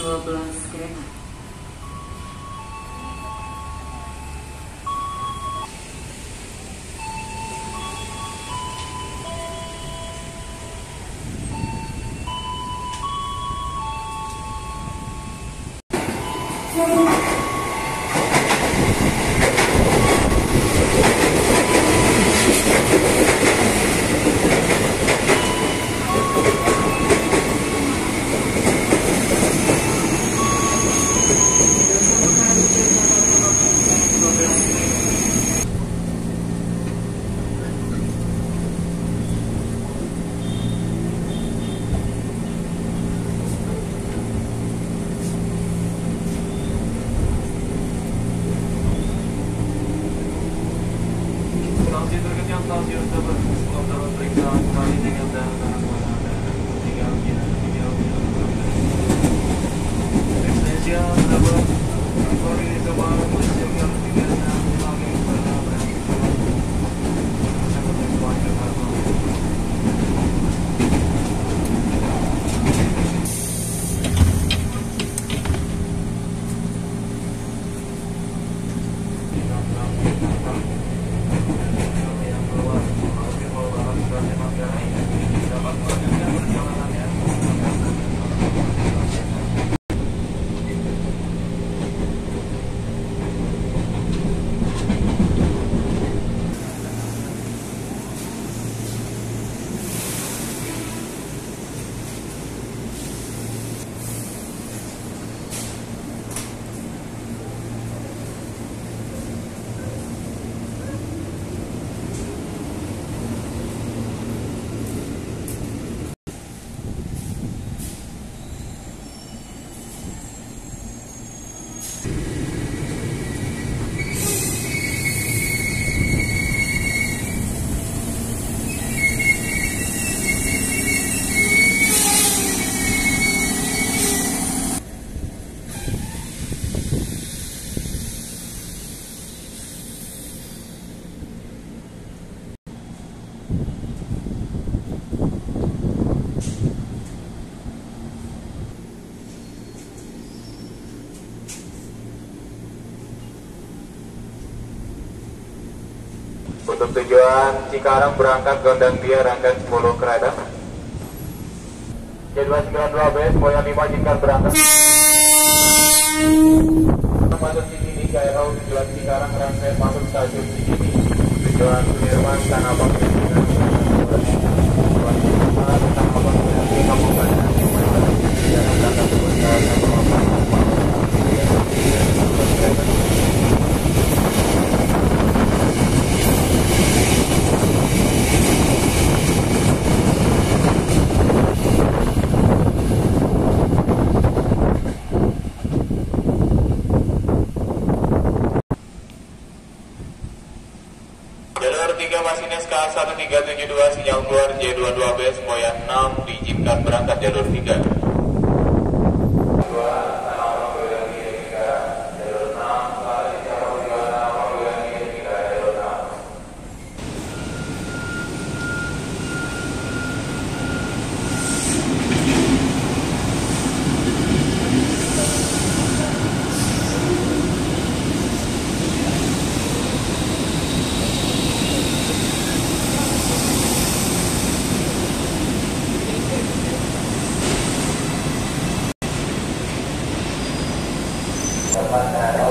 12 kereta. Stasiun Tebet untuk periksa kembali dengan data Indonesia Tebet kembali kembali menjaga dengan lagi Untuk tujuan Cikarang berangkat Gondangdia rangkaian 10 kereta. Jadwal 92B Boyan 5 Cikarang berangkat. Masuk Cikini KRO tujuan Cikarang rangkaian masuk stasiun Cikini. Tujuan Sudirman Tanah Abang dengan tujuan Tanah Abang dengan Kabupaten Jalan berangkat ke Jalur 3 Masinis K1372 sinyal keluar J22B Semboyan 6 diizinkan berangkat jalur 3. Bandara